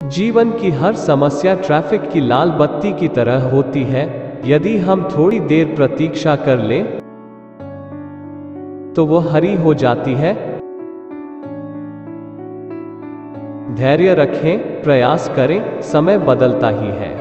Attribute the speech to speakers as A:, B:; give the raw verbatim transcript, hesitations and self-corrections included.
A: जीवन की हर समस्या ट्रैफिक की लाल बत्ती की तरह होती है। यदि हम थोड़ी देर प्रतीक्षा कर लें तो वो हरी हो जाती है। धैर्य रखें, प्रयास करें, समय बदलता ही है।